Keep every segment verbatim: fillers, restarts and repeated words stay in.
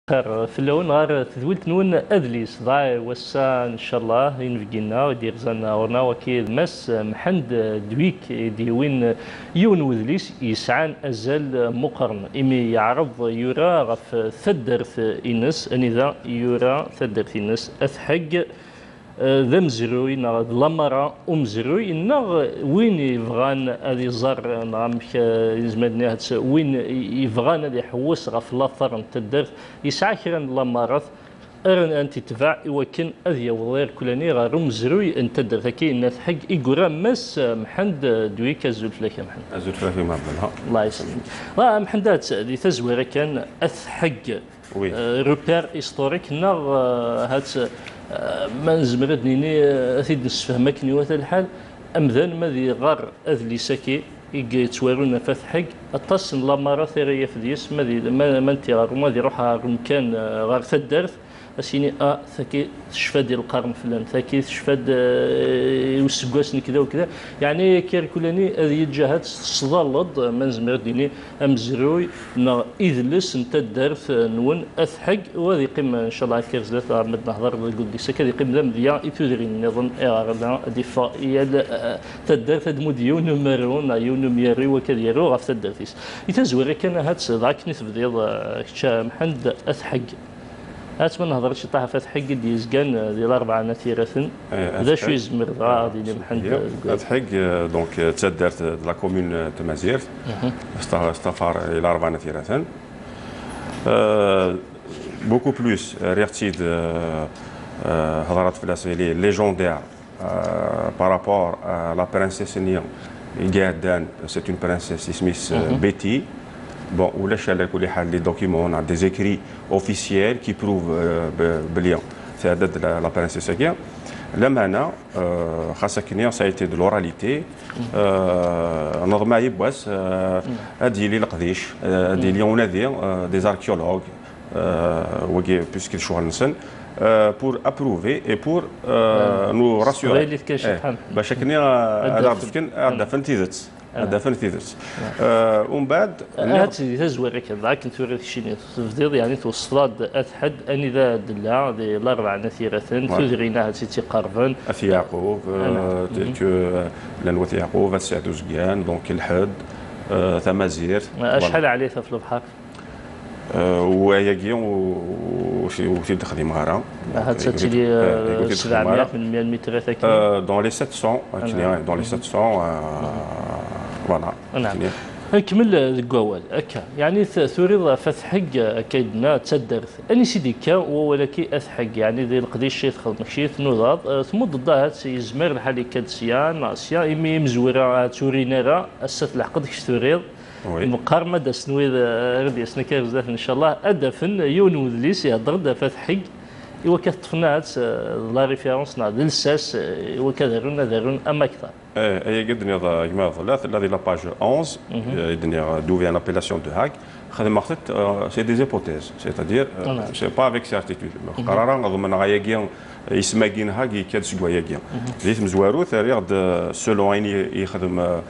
خير في اللون غير تذولت نون أذليس ضاي وسا إن شاء الله ينفقنا ودير زنا ورنا وكيد مس محند دويك ديوين يون وذليس يسعان أزل مقرن إمي يعرض يرى غف ثدرث إنس أنذا يرى ثدرث إنس أثحق ذا مزروي نغ لمرة أمزروي نغ وين يبغان هذه زر نغمك يزمدني وين يبغان هذه حوس غف لاثر تدرت يسعى كرا لمرات أرن أنت تبع وكن أذي وغير كلني غير مزروي أن تدرت كي نثحق إيجورا مس محند دويك أزولف لك محند أزولف لك ما بلها الله يسلمك لا محندات ذي تزوير كان أثحق روبير إستوريك نغ هات ما نزمرد نيني أثيد نسفهمك نيوات الحال أمذان ماذي غار أذلي سكي يتوارون فتحق التصن لامارا ثيريا فديس ماذي ما انت غار ماذي روح مكان غار ثدرث اسيني ا ثكي تشفى ديال القرن فلان ثكي تشفى يوسكواسني كذا وكذا يعني كيركولاني هذه الجهات تصدلض ما نزمر ديني امزروي نا اذلس انت الدرث نون اثحق وهذه قمه ان شاء الله كيرزلات عمد نهضر القديسه كذا قمه مذيا يثيرين نظن اغلا دفاعيه تدرث موديون مرون يون ميري وكذا يرو غف تدرثيس يتزوري كان هات ضاكني تبديض محمد اثحق هات من هضرت طاح فتح حق ديزكان ديال أربعة نتيرة ذا شو يزمر غادي اللي محمد فتح دونك تدارت لا كومون تمازيغ استفار إلى أربعة نتيرة بوكو بلوس ريغتيد هضرات في لاسيلي ليجوندير بارابور لا برانسيس نيون قاعدان سي اون برانسيس سميث بيتي. Bon, ou les documents, on a des écrits officiels qui prouvent le lien. C'est la, la princesse Aguirre. Là maintenant, euh, ça a été de l'oralité. Normalement, des archéologues, puisqu'ils choisissent, pour approuver et pour nous rassurer. هذا فنتيذت ومن بعد هاتي تزوير كذا كنت وريت شي تفضيل يعني توصلاد اثحد اني ذا دلا دي الاربع نثيرة تدرينا هاتي تقربن اثي يعقوب تلك لنوث يعقوب السعد زكيان دونك الحد ثمازير شحال عليه في البحر وياكي وشي تخدم غارة هاد تلي سبعمية من المتر ثكي دون لي سبعمية دون لي سبعمية فوالا نعم نكمل الكوال هكا يعني ثوري فتحق كيدنا تدرث اني سيدي كا ولكن اثحق يعني ذي القديش شي تخدم شي تنوض ثم ضدها يزمر الحالي كادسيان ناسيا امي مزوره تورينا راه السات العقد كش توريض المقارمه دا سنويد غادي سنكر بزاف ان شاء الله ادفن يون وذليس يهضر دا فتحق ايوا كتفنات لا ريفيرونس ناض للساس ايوا كدارون دارون اما اكثر هي قد نيضا كما ثلاث الذي لا باج احد يدني دو فيان ابيلاسيون دو هاك خدم خدت سي دي هيبوتيز سيتادير سي با افيك سيرتيتود قرارا نظن غاياكيا يسماكين هاكي كاد سكواياكيا زيت مزوارو ثاري سولون عيني يخدم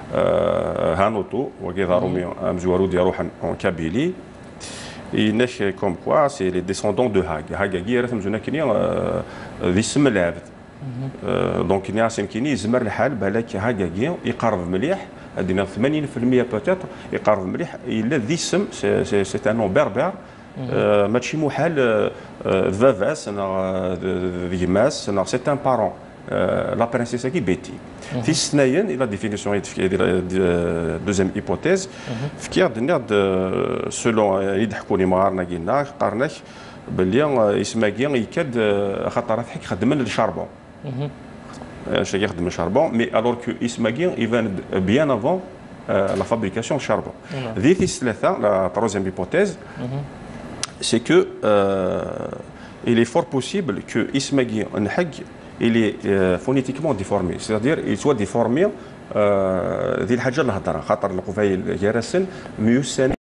هانوتو وكيظهروا مزوارو ديالو اون كابيلي يناش كوم كوا سي لي ديسوندون دو هاك هاكا كي راه تمزونا كينيا ذي اسم العبد دونك كينيا سيمكيني يزمر الحال بالك هاكا كي يقرب مليح هادينا ثمانين بالمية بوتيتر يقرب مليح الا ذي اسم سي سي ان نون بربر ماشي محال فافاس ذي ماس سي ان بارون لا برانسيس كي بيتي في السناين الى ديفينيسيون ديال دوزيام هيبوتيز فكير دنيا سولون يضحكوني مغارنا قلنا قارناك باللي يسماكي يكاد خاطر حك خدم الشاربون اش يخدم الشاربون مي الور كو يسماكي يفان بيان افون لا فابريكاسيون شاربون ذي الثلاثه لا تروزيام هيبوتيز سي كو il est fort possible que Ismagui نحق il est euh, phonétiquement déformé, c'est-à-dire il soit déformé ذي الحاجه اللي هضرها خاطر القفايل جرسن ميوساني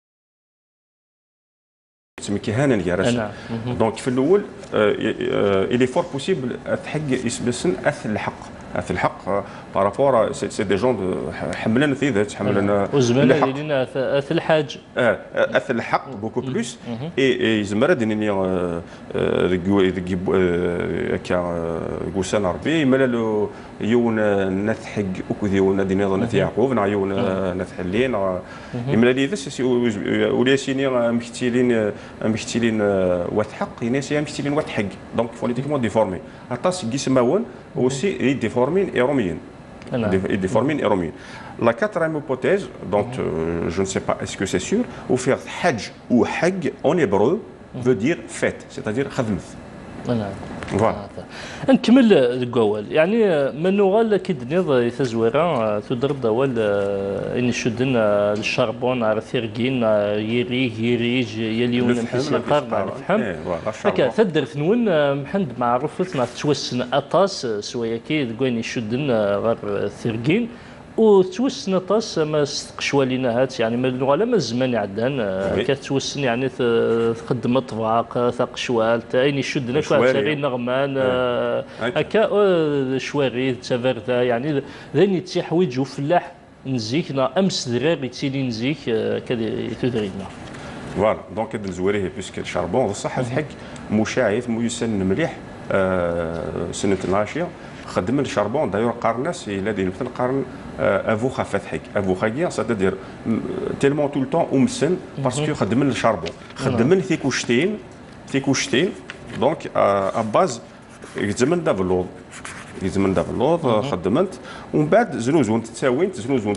تسمي كيهانا جرسن دونك في الاول il est fort possible تحق يسبسن اث الحق في الحق بارابور سي دي جون حملنا في ذات حملنا وزمان لينا في الحاج اه في الحق بوكو بلوس اي زمرا ديني ريغي كا غوسان ربي ملالو يون نثحق وكذيون ديني نث يعقوب نعيون نثحلين ملالي ذس وليسيني مختيلين مختيلين وثحق يناسي مختيلين وثحق دونك فونيتيكمون ديفورمي عطاس كيسماون aussi déformés et romiens. Déformés et romiens. La quatrième hypothèse, dont euh, je ne sais pas est-ce que c'est sûr, ou faire hajj ou hajj en hébreu veut dire fête, c'est-à-dire khadmth. فوالا نكمل القوال يعني من نغال كيدنيض تزويرا تضرب دوال اني شدن الشربون على ثيركين يري يريج يليون نحس قرب نفهم هكا تدر ثنون محمد معروفتنا توسن اطاس سوايا كي تقولني شدن غير ثيركين وتوسن طاس ما استقشوالينا هات يعني من النغاله ما الزمان عدان كتوسن يعني تقدم طباق ثقشوال تايني شدنا كواتري نغمان هكا شواري تافردا يعني ذاني تيحويج وفلاح نزيكنا امس دراغي تيلي نزيك كذا تدرينا فوالا دونك هاد الزواري بيسك الشربون بصح الحق مشاعث ميسن مليح سنه العاشيه خدم الشربون دايور قارناس الذي مثل قارن افوخا فتحك افوخا كيا ساتادير تيلمون طول طون ومسن باسكو خدم الشربون خدم ثيكوشتين ثيكوشتين دونك اباز يزمن دا فلوض يزمن دا فلوض خدمت ومن بعد زنوزون تساوين زنوزون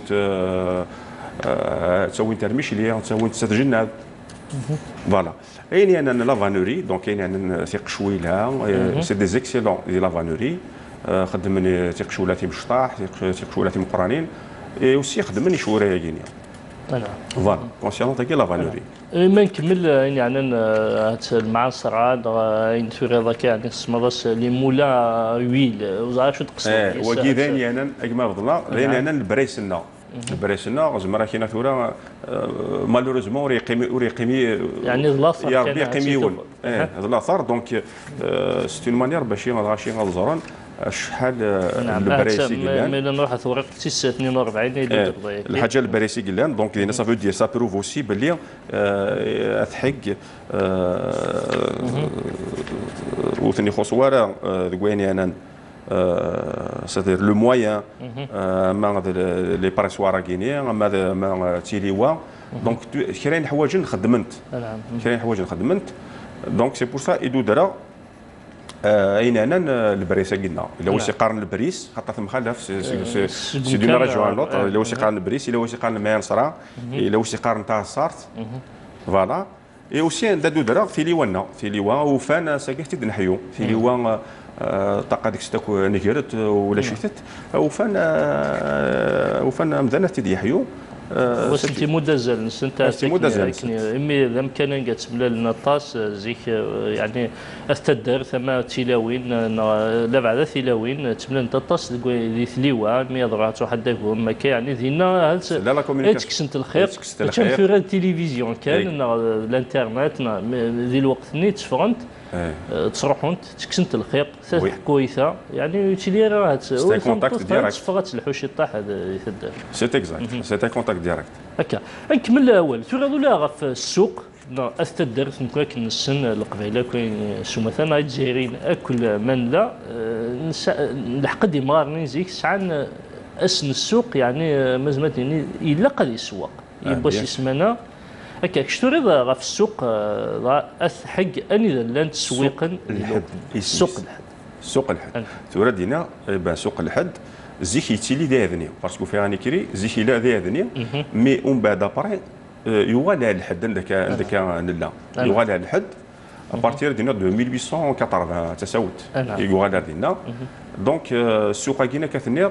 تساوين ترميش ليا تساوين تسجناد فوالا يعني انا لافانوري دونك يعني انا ثيق شويلها سي دي زيكسيلون دي لافانوري خدمني تيق شولاتي مشطاح تيق شولاتي مقرانين اي اوسي خدمني شورايا كينيا انا فوالا كونسيون تاعي لافانوري ما نكمل يعني انا المعاصر عاد ينتوري هذاك يعني اسمه لي مولا ويل وزعما شو تقصد اه وكي ثاني انا كما فضلنا لان انا البريسنا البريسنا زعما راه كاينه ثوره مالوريزمون ريقيمي ريقيمي يعني الاثر يا ربي يقيميون اه هذا الاثر دونك سيت اون مانيير باش غاشي غزران شحال البريسي قلان ملي نروح ثورة ستة اثنين وأربعين يدير الحاجه البريسي قلان دونك هنا سافو دير سا بروف اوسي بلي اثحق وثني خصواره ذويني انا c'est-à-dire le moyen مع لي بريسوار كينيا مع مع تيليوا دونك كاين حوايج خدمت كاين حوايج خدمت دونك سي بور سا ايدو درا اين انا البريس قلنا الا هو سيقارن البريس خاطر ثم خلاف سي سي دون راجيون لوط الا هو سيقارن البريس الا هو سيقارن ماين صرا الا هو سيقارن تاع الصارت فوالا اي اوسي دادو درا في ليوانا في ليوا وفان ساكيت نحيو في ليوا طاقه ديك ستاك نكرت ولا شيتت وفان وفان مذنه تيدي يحيو وسنتي مدزل سنتا سنتي مدزل امي لم كان قتملا لنا طاس زيك يعني استدر ثم تيلاوين لا بعد تيلاوين تملا انت طاس دي ثليوا مي ضرات واحد ما كان يعني دينا لا لا كومونيكاسيون تكسنت الخير كان في التلفزيون كان الانترنت ذي الوقت نيت تفرنت تصرحون تكسنت الخيط كويسه يعني تيلي راه سي كونتاكت ديريكت تفغات الحوش طاح هذا يثدر سي اكزاكت سي كونتاكت ديريكت هكا نكمل الاول تغادو لا في السوق استدر نكون السن القبيله كاين شو مثلا الجزائريين اكل من لا لحق ديمار نزيك سعان اسن السوق يعني مزمت يعني الا قد يسوق يبغى شي سمانه هكا كشتوري غا في السوق غا حق اني لان تسويقا السوق الحد السوق الحد تورا دينا با سوق الحد زيك يتيلي داذني باسكو فيها راني كري زيك لا داذني مي اون بعد ابري يوالى الحد عندك عندك نلا يوالى الحد ابارتير دينا دو ألف وثمانمائة وثمانين تساوت يوالى دينا دونك السوق كاينه كثنير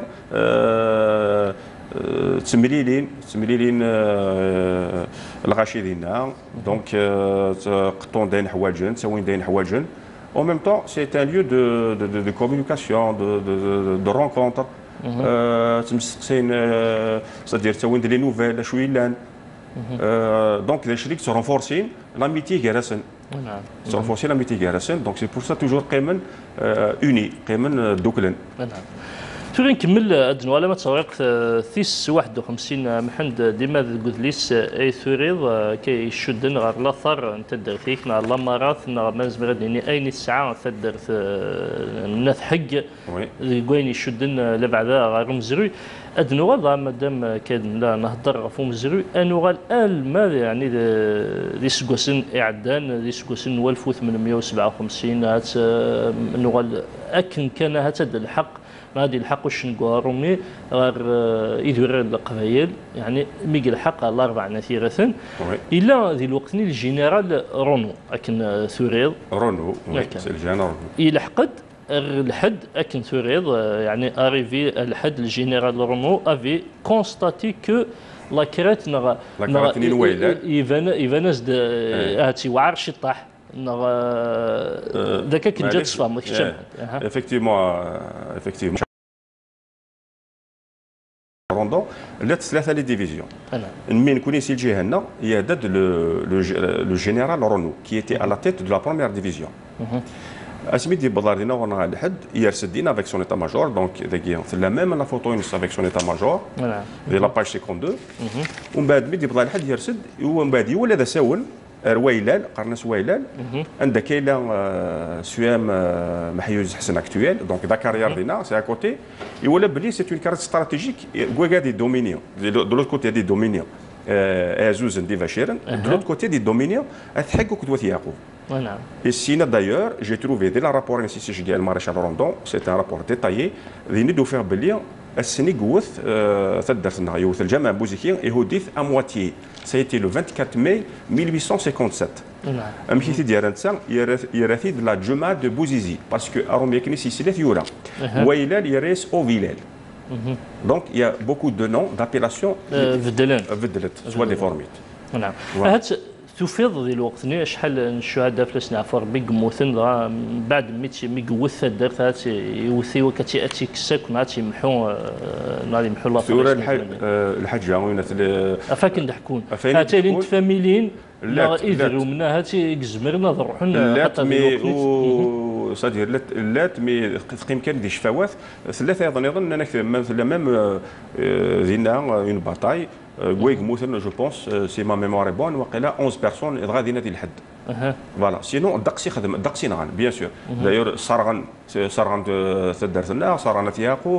تمليلين تمليلين الغاشي ديالنا دونك قطون داين حوايجن تساوين داين حوايجن او ميم طون سي ان ليو دو دو دو كومونيكاسيون دو دو دو رونكونتر تمسقسين سادير تساوين دي لي نوفيل شويه لان دونك لي شريك ترونفورسين لاميتي كاراسن نعم ترونفورسين لاميتي كاراسن دونك سي بور سا توجور قيمن اوني قيمن دوكلن نعم تولي نكمل ادنو على ما توريق ثيس واحد وخمسين محمد ديما قلت ليس اي ثوريض كيشدن غير لاثر تدر فيك نا لامارات نا مازم غادي اي ساعه تدر الناس حق كوين يشدن لبعدا غير مزروي ادنو والله مادام كان لا نهضر فو مزروي انو الان ما يعني دي سكوسن اعدان دي سكوسن ألف وثمانمائة وسبعة وخمسين هات نوغال اكن كان هات الحق غادي يلحقوا الشنقوه رومي غير يدير القبايل يعني ميقل الحق على اربع نثيرة الا ذي الوقت الجنرال رونو اكن ثوريض رونو سي الجنرال يلحقد الحد اكن ثوريض يعني اريفي الحد الجنرال رونو افي كونستاتي كو لا كرات نغا لا كرات نويل ايفان ايفانز هاتي وعرش طاح ذاك كان جات صفام effectivement effectivement روندون لات ثلاثه لي ديفيزيون من كوني سي الجهه هنا هي داد لو جينيرال رونو كي ايتي على تيت دو لا بروميير ديفيزيون اسمي دي بلادينا وانا الحد يرسد دينا افيك سون ايتا ماجور دونك داكي في لا ميم لا فوتو ينص افيك سون ايتا ماجور دي لا باج خمسة وخمسين ومن بعد مي دي بلا الحد يرسد ومن بعد يولى ذا ساون رويلال قرناس ويلال عندك كاين سوام محيوز حسن اكتويل دونك دا كارير دينا سي اكوتي يولى بلي سي اون كارت استراتيجيك كوا دي دومينيون دو لوت كوتي دي دومينيون ازوز دي فاشيرن دو لوت كوتي دي دومينيون تحقق كدوات يعقوب نعم السينا دايور جي تروفي دي لا رابور ان سي سي ديال المارشال روندون سي ان رابور ديتايي اللي ندو فيه بلي السني قوث تدرت لنا يوث الجامع بوزيكي يهوديث امواتي سيتي لو أربعة ماي ألف وثمانمائة وسبعة وخمسين نعم ام كيتي ديال نتا يراثي د لا جمعه دو بوزيزي باسكو اروم يكني سيسيلات يورا ويلال يريس او فيلال دونك يا بوكو دو نون دابيلاسيون فدلان فدلت سوا ديفورميت نعم هات تفيض ذي الوقت شحال الشهداء فلسنا عفوا ربي قموثن بعد ميتي ميقوث الدرت هات يوثي وكتي اتي كساك ناتي محو نادي محو الله سورة الحج الحجة وين افاك نضحكون هاتي لين تفاميلين لا يديروا منها هاتي يزمرنا نروحوا لات مي و صدير لات لات مي تقيم كان دي شفاوات ثلاثه ايضا يظن انك مثلا ميم دينا اون باتاي كويك موثن جو بونس سي ما ميموار بون وقيلا أحد عشر بيرسون غادي نادي الحد فوالا سينو الدقسي خدم الدقسي نغان بيان سور دايور صارغن صارغن تدرت لنا صارغن يعقوب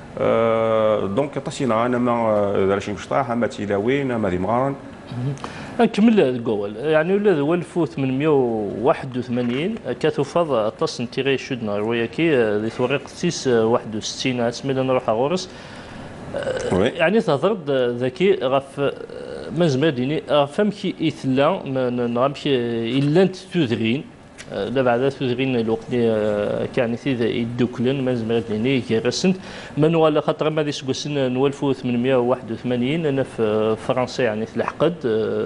دونك طاسينا انا ما دارش مشطاح ما تيلاوين ما دي مغارن نكمل الجول يعني ولا ألف وثمانمائة وواحد وثمانين كتفاض تصن تيغي شدنا روياكي ذي ثوريق ستيس واحد وستين اسمي نروح غورس يعني تهضر ذكي غف مازال ديني فهمكي إثلا نغمشي إلا أنت تذرين لا بعد تذرين الوقت كان ذا يدوكلن مازال ديني كيرسنت من ولا خاطر ما ديس قسن ألف وثمانمائة وواحد وثمانين أنا في فرنسا يعني تلحقد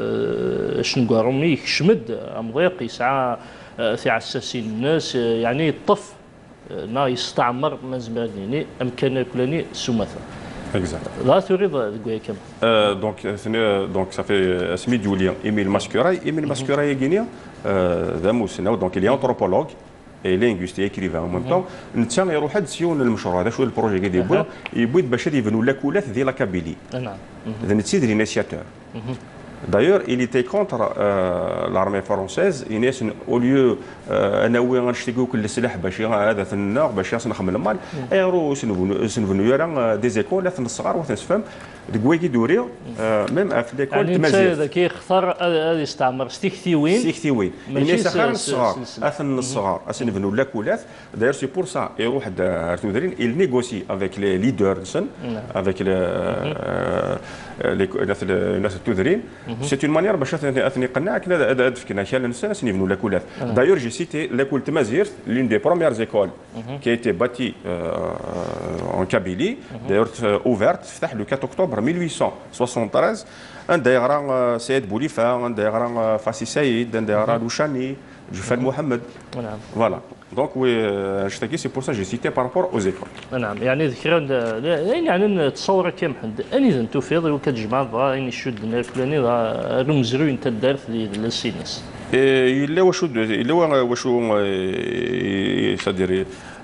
شنو رومي يكشمد أمضيق يسعى في عساسين الناس يعني يطف نا يستعمر مازال ديني أمكان كلاني سمثا Exact. لا تريد تقول كم؟ دونك دونك صافي اسمي جوليان ايميل ماسكوراي ايميل ماسكوراي غينيا ذا موسنا دونك اللي انثروبولوج اي لينغويست ايكريفان ان ميم طون نتا يروح هاد سيون المشروع هذا شو البروجي قاعد يبغى يبغي باش يبنوا لاكولات ديال لاكابيلي نعم اذا نتي لينيسياتور D'ailleurs, il était contre euh, l'armée française. Il est au lieu أنا وين غنشتيكو كل السلاح باش هذا في النار باش نخمم المال ايرو سنفنو يرا دي زيكول لا الصغار وتنسفهم دكويكي دوري ميم في ليكول تمازيغ يعني انت كيختار هذا يستعمر ستيكثيوين ستيكثيوين الناس اخر الصغار اثن الصغار اسنفنو لاكولات داير سي بور سا يروح تودرين il négocie avec les leaders avec الناس التودرين سي اون مانيير باش اثني قناعك هذا فكنا كان الناس نفنو لاكولات دايور جي cité l'école Temazir, l'une des premières écoles mm-hmm. qui a été bâtie euh, en Kabylie, mm-hmm. d'ailleurs euh, ouverte, le quatre octobre mille huit cent soixante-treize. Un d'ailleurs Saïd Boulifa, un d'ailleurs Fassi Saïd, un d'ailleurs Louchani, Jufan Mohamed. Voilà. Donc oui, euh, c'est pour ça que j'ai cité par rapport aux écoles. نعم يعني ذكرى يعني تصور كم حد اني اذا تفيض وكتجمع بغا اني شد الفلاني رمزرو انت دارت للسينس الا واش الا واش سادير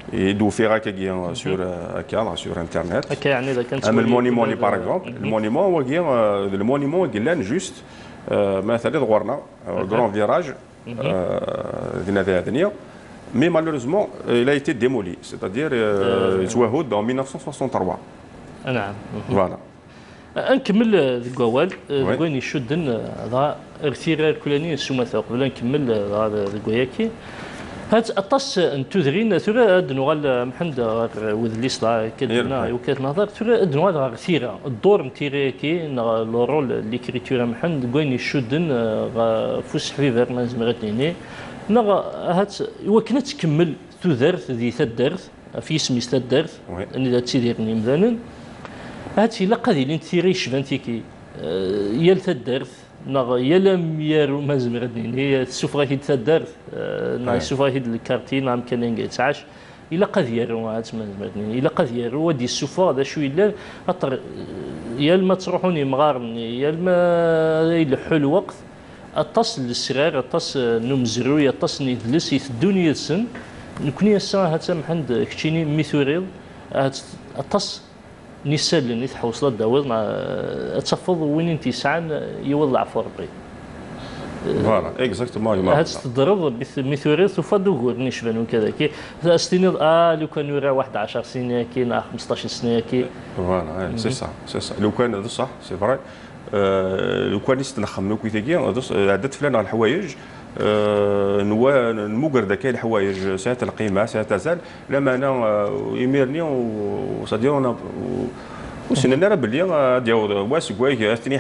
يدو في هكا سور هكا سور انترنت هكا يعني اذا كانت اما المونيمون باغ اكزومبل المونيمون هو كي المونيمون قلنا جوست مثلا غورنا غران فيراج دينا هذه الدنيا مي مالوريزمون il a été démoli c'est-à-dire توهد en mille neuf cent soixante-trois. نعم فوالا نكمل ذيك وال وين يشدن هذا ارتيرا كلاني السماثه قبل نكمل هذا ذيك وياكي هاد اطاس نتوذرين ثرا دنوال محمد وذ ليسلا كدنا وكات نهضر ثرا دنوال ارتيرا الدور نتيرا كي لو رول ليكريتور محمد وين يشدن فوس حبيبر ما زمرتني نغ هات وكنا تكمل تذرث ذي ثدرث في اسمي ثدرث اني ذا تيديرني مثلا هات الا قادي لين تيري شبانتيكي يا ثدرث نغ يا لم يارو ما زمرتني هي السفره هي ثدرث نا السفره هي الكارتي نعم كان يتعاش الا قاد يارو هات ما زمرتني الا قاد يارو ودي السفره هذا شويه لا اطر يا ما تروحوني مغارني يا ما يلحوا الوقت اتصل للصغار اتصل نمزرو اتصل ندلس يثدوني السن نكوني الساعه هتا محمد كتشيني ميثوريل اتصل نسال ني تحوصل الدواز مع تفض وين انت سعان يولع في ربي فوالا اكزاكتومون هاد تضرب ميثوريل تفضو غور نشبان وكذا كي استني اه لو كان يورا واحد عشر سنه كي خمسطاش سنه كي فوالا سي صح سي صح لو كان هذا صح سي فري لو كان نستنخم كي تيجي عدت فلان على الحوايج نوا نموقر ذاك الحوايج ساعه القيمه ساعه تزال لما انا يميرني وصدير انا وسننا راه باللي ديال واش كواي استني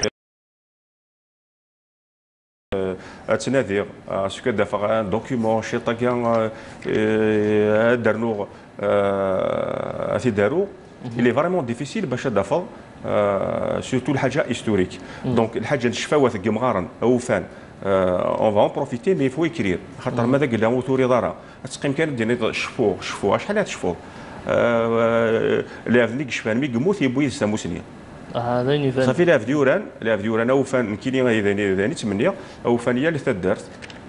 تنادير اسكو دافع دوكيومون شي طاكيا درنو اثي دارو اللي فريمون ديفيسيل باش دافع سورتو الحاجه هيستوريك دونك الحاجه نشفاوها ثقي مغارن او فان اون فا بروفيتي مي فو يكرير خاطر ماذا قال لهم ثوري دارا تقيم كان دينا شفوه شفوه شحال هاد شفوه لا فنيك شفان مي قموت يبوي ساموسنيا هذا نيفان صافي لا فديوران لا فديوران او فان كيني غيداني داني تمنيا او فان هي اللي تدارت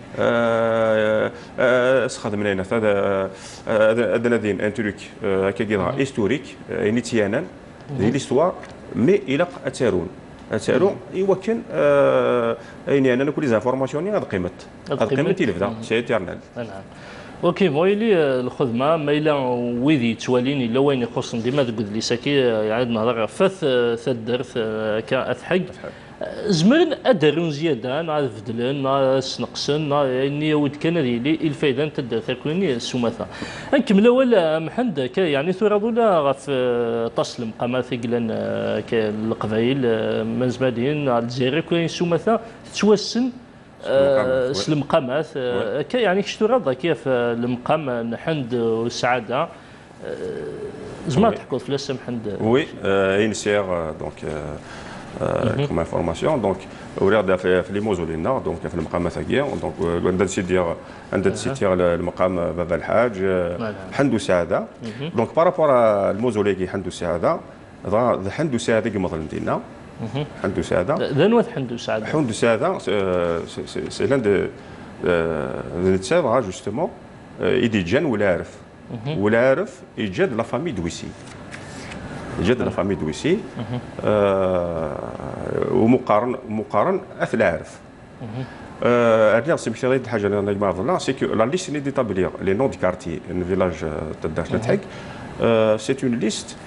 اسخدم لنا هذا هذا دين ان تروك هكا كيضا هيستوريك نيتيانا دي ليستوار مي الى اتارون اتارون ايوا كان اين انا كل زانفورماسيون هاد قيمه هاد قيمه تيلفدا سي ايترنال. نعم اوكي مويلي الخدمه ما الا ويدي توالين الا وين يخص ديما تقول لي ساكي عاد نهضر فث ثدرث كاثحق زمرن ادرون زياده نعرف فدلن ناس نقصن يعني ود كان لي الفايده تدر تكوني السماثه نكمل ولا محمد يعني ثورة ولا غف تصل مقامات قلنا كالقبائل من زمادين الجزائر كاين السماثه تتوسن المقامات يعني كشتو كيف المقام نحند والسعاده زعما تحكوا فلاس محمد وي اين سير دونك كوم انفورماسيون دونك وراد في لي موزولينا دونك في المقام ثاقيه دونك عندنا سيدي عندنا سيدي المقام بابا الحاج حندو سعاده دونك بارابور الموزولي حندو سعاده ذا حندو سعاده كما ظنينا حندو سعاده ذا نوث حندو سعاده حندو سعاده سي لان دو نتسابع جوستومون يدي جان ولا عارف ولا عارف يجاد لا فامي دويسي جد لا فامي دويسي ومقارن مقارن اث لا عارف الرياض سي باش نريد حاجه انا ما ظن سي كو لا ليست ني ديتابليغ لي نون دي كارتي ان فيلاج تاع نتحك سي اون ليست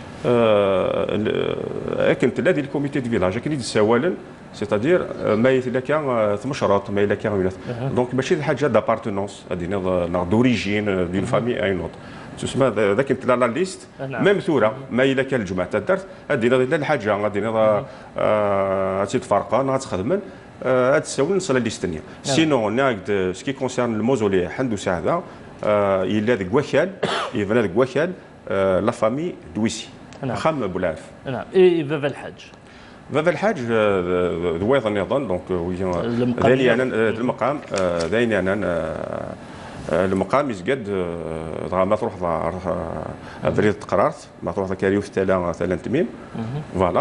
كنت لا ديال الكوميتي دي فيلاج كاين يتساوالن سيتادير ما الا كان ثمشرط ما الا كان ولات دونك ماشي حاجه دابارتونونس هذه ناض دوريجين دون فامي اي نوت تسمى ذاك انت لا ليست ميم ثوره ما الا كان الجماعه تدارت غادي لا الحاجه غادي غادي تفرقان غتخدمن هاد تساوي نصل ليست ثانيه سينو ناقد سكي كونسيرن الموزولي حندو ساعده الا ذاك واخال يفنا ذاك واخال لا فامي دويسي خام بولعرف نعم اي بابا الحاج بابا الحاج ذويض النظام دونك ذاني انا المقام ذاني انا المقام يزقد ما تروح فريد تقرارت ما تروح كاريوف تالا تالا تميم فوالا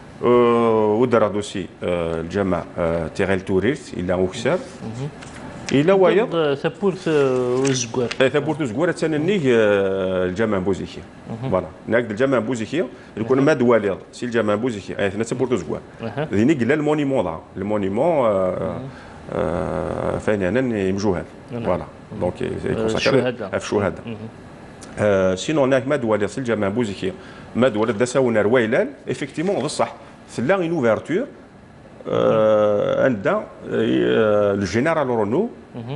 ودار دوسي الجامع تيغيل توريرت الى وكساب الا وايض ثبورت وزكوار ثبورت وزكوار تسنني الجامع بوزيكي فوالا ناقد الجامع بوزيكي يكون ما دواليض سي الجامع بوزيكي اي ثنا ثبورت وزكوار ذيني قال المونيمون ذا المونيمون فين يعني مجوهد فوالا دونك الشهداء في الشهداء سينو هناك ما دواليض سي الجامع بوزيكي ما دواليض دساونا رويلان افيكتيمون بصح سلا اون اوفرتور عندنا الجنرال رونو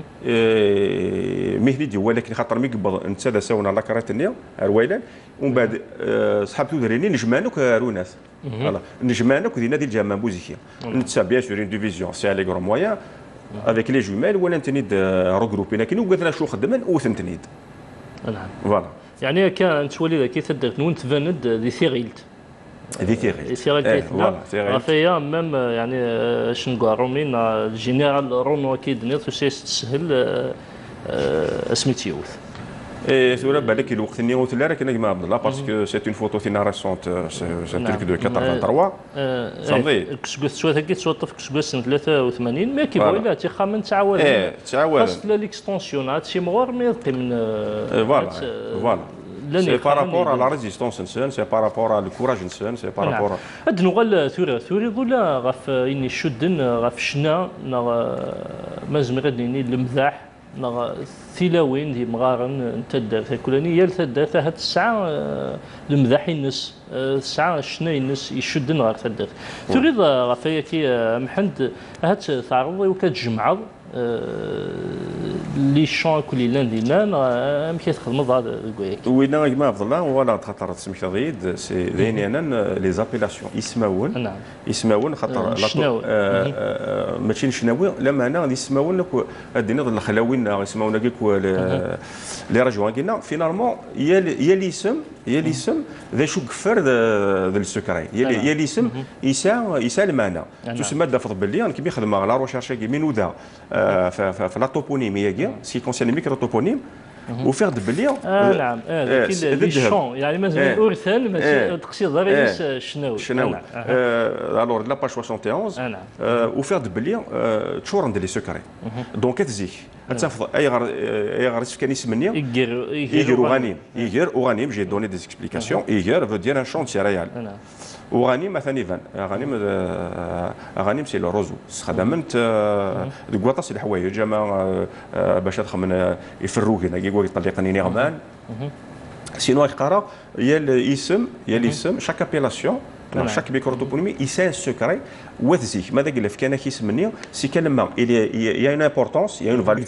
مهني دي ولكن خاطر مي قبض انت دساونا لا كاراتنيا رويلان ومن بعد صحاب تودريني نجمانوك روناس فوالا نجمانوك دينا ديال الجامع بوزيكي انت بيان سور اون ديفيزيون سي علي غرو مويان افيك لي جومال ولا نتنيد روغروبي لكن وقفنا شو خدمن وثنتنيد نعم فوالا يعني كان تولي كي تدرت نون تفند دي ثيغيلت دي ثيغيلت ثيغيلت فوالا فيا ميم يعني شنو رومين الجنرال رونو اكيد نيت تسهل سميتيوث Et c'est vrai que الوقت اللي قلت لها كنا كيما عبد الله باسكو سي اون فوتو تينا ريسونت سي ان تريك دو ثمانية وثمانين صافي كسكوس شويه هكا تصوت في كسكوس سنه ثلاثة وثمانين ما كيبغي لا تيخامن تعاود اه تعاود خاص لا ليكستونسيون هاد شي مغور ما يبقي من فوالا فوالا سي بارابور على لا ريزيستونس نسان سي بارابور على الكوراج نسان سي بارابور هاد نغال ثوري ثوري ولا غاف اني شدن غاف شنا ما زمرد اني المذاح ثلاوين دي مغارن انت دارت كلاني يا تدارت هاد الساعه المذاح ينس الساعه شنا ينس يشد نهار تدارت تريد غفايا كي محمد هاد تعرض وكتجمعوا لي شون كل لان دينا ام كيتخدموا هذا كويك وينا كما عبد الله ولا خاطر سميت غيد سي ذين انا لي زابيلاسيون يسماون نعم يسماون خاطر ماشي نشناوي لما انا يسماون الدين الخلاوين يسماونا كيك لي راجوان كينا فينالمون يا يا الاسم يا الاسم ذا شو كفر ذا السكري يا الاسم يسا يسا المعنى تسمى دافض باللي انا كيما يخدم على روشارش كيما ذا في لا توبونيمي كي سي كونسيرن ميكرو توبونيم وفيغ باللي اه نعم اه لي شون يعني مثلا اورثان ماشي تقصير ضريس شناوي شناوي الور لا باج واحد وواحد وفيغ باللي تشور عند لي سكري دونك تزيك تنفض اي غير اي غير كان يسمني يغير يغير غنيم يغير غنيم جي دوني دي اكسبليكاسيون يغير فو دير ان شون سيريال وغنيم مثلا ايفان غنيم غنيم سي لو روزو خدمت دكواطاس الحوايج جماعه باش تخمن يفروا كنا كيقول يطلقني نغمان سينو يقرا يا الاسم يا الاسم شاك ابيلاسيون chaque microtoponymie il sait un secret وذيك ماذا قال لك انا كيسمني سي كلمه il y a une importance il y a une valeur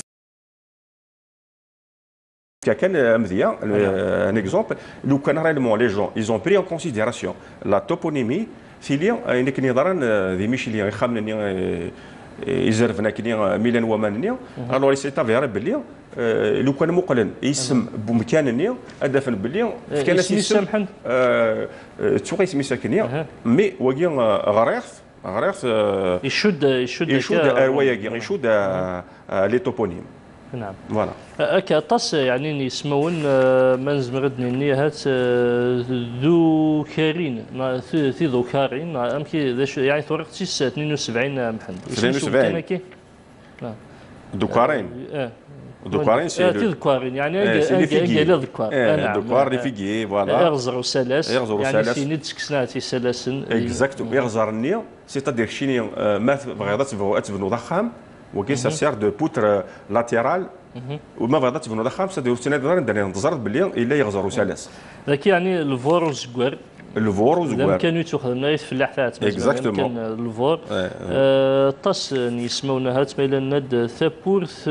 كان مزيان ان اكزومبل لو كان ريالمون لي جون ils ont pris en considération la toponymie في لي انك نظرا ذي ماشي لي يخمنني يزرفنا كني ميلان ومانني الوغ سي تافير بلي لو كان مقلن اسم بمكانني ادفن بلي كان اسم محمد توقي اسمي ساكنيه مي وكي غريخ غريخ يشد يشد يشد روايه يشد لي توبونيم نعم فوالا هكا طاس يعني يسمون ما نزمرد نيهات ذو كارين في ذو كارين امكي يعني ثورقتي اثنين وسبعين محمد اثنين وسبعين نعم دوكارين اه دوكارين سي دوكارين يعني قال ذكار نعم دوكار لي فيغي فوالا يغزر سلاس يعني سيني تسكسناتي سلاسن اكزاكتو يغزر النية سيتادير شيني ما بغيضات تبنو ضخام وكي سا سير دو بوتر لاتيرال وما بغيضات تبنو ضخام سا دو تنادر ندير نتزرد باللي الا يغزروا سلاس ذاك يعني الفور والزكوار الفور والزكوار كانوا تخدمنا في اللاحات اكزاكتومون كان الفور طاس يسمونها تميل ند ثابورث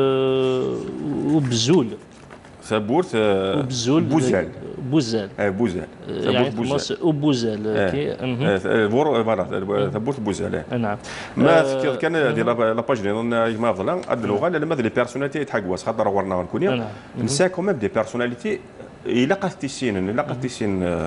وبزول ثابورث وبزول بوزال بوزال اه بوزال يعني بوزال وبوزال كي فور فوالا ثابورث بوزال نعم ما كان ديال لا باج ديال ما فضلا هاد اللغه لما لي بيرسوناليتي يتحقوا خاطر ورنا نكون نسا كوميم دي بيرسوناليتي الا قاتيسين الا قاتيسين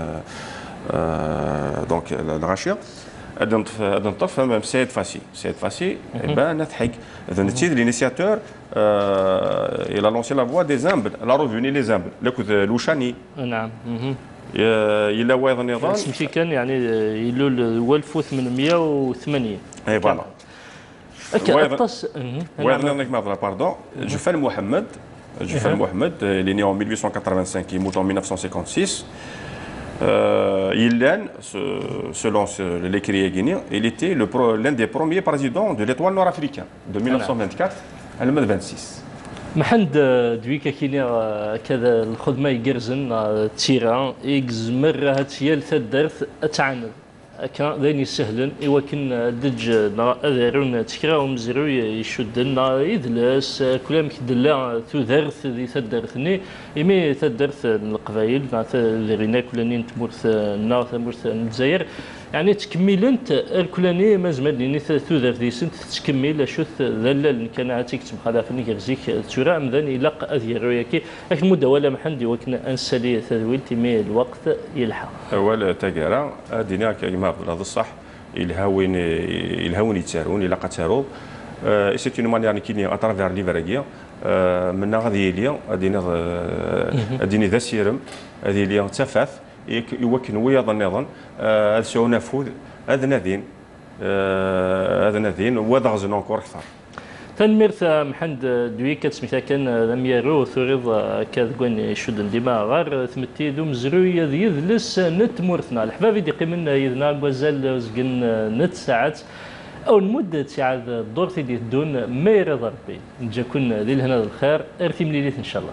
دونك الغاشيه هذا نطف سيد فاسي سيد فاسي بان نضحك اذا نتي لينيسياتور الى لونسي لا فوا دي زامبل لا روفوني لي زامبل لكوذ لوشاني نعم الى وايض نظام سميتي كان يعني يلو هو ألف وثمانمائة وثمانين اي فوالا Pardon, Jufal Mohamed, Jufal Mohamed, il est né en mille huit cent quatre-vingt-cinq, il est mort en mille neuf cent cinquante-six. Euh, il est, selon l'écrit guinéen, il était l'un des premiers présidents de l'étoile nord-africaine de mille neuf cent vingt-quatre à mille neuf cent vingt-six. محمد دويكا كيني كذا الخدمة يقرزن تيران إكزمر هاتيال ثدرت أتعاند كان ذاني سهلا إوا كن دج أذرون تكرا ومزرو يشدن يدلس كلام كدلا تذرث ذي ثدرثني إمي ثدرث القبائل ذرينا كلاني تمورث النار تمورث الجزائر يعني تكملنت الكلاني مازمالني تذرث ذي سنت تكمل شوث ذلل كان عاتيك تبقى في نيكرزيك تورا مذن يلق أذيرو ياكي لكن مدة محمد وكنا أنسالي تذويل تيمي الوقت يلحق أول تجارة دينا كما هذا الصح الهاوين الهاوين يتسارون إلا قتارو سي اون مانيير كيني اترافير ليفراكيا من هذه اليوم ادينا اديني ذا سيرم هذه اليوم تفاث يوكن ويض النظام هذا سو نفوذ هذا نذين هذا نذين وضغزنا اونكور اكثر تنميرت محمد دويكا سميتها كان لم يرو ثوريض كذكون شد ديما غار ثمتي دوم زروي يذلس نت مورثنا الحباب دي قيمنا يذنا مازال زقن نت ساعات او المده ساعات الدور تيدي دون ما يرضى ربي نجا كون ذي الهنا الخير ارثي مليليت ان شاء الله.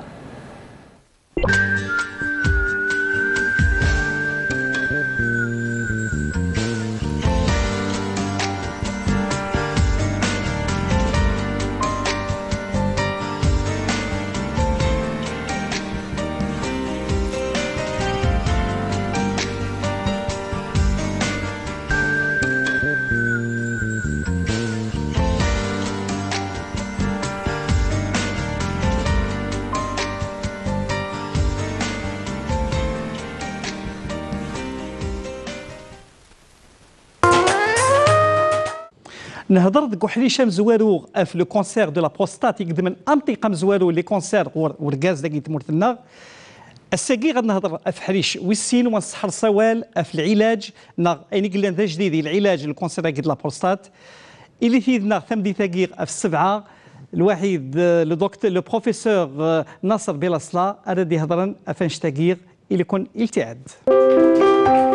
نهضر دك وحدي شام زوارو في لو كونسير دو لا بروستات يقدم امطيقه مزوارو لي كونسير وركاز داك يتمرثنا الساقي غنهضر في حريش ويسين ونصحر سوال في العلاج نا اين قلنا ذا جديد العلاج الكونسير ديال لا بروستات اللي فيدنا ثم دي ثقيق في السبعه الواحد لو دكتور لو بروفيسور ناصر بلاصلا اراد يهضرن افنش ثقيق اللي يكون التعاد.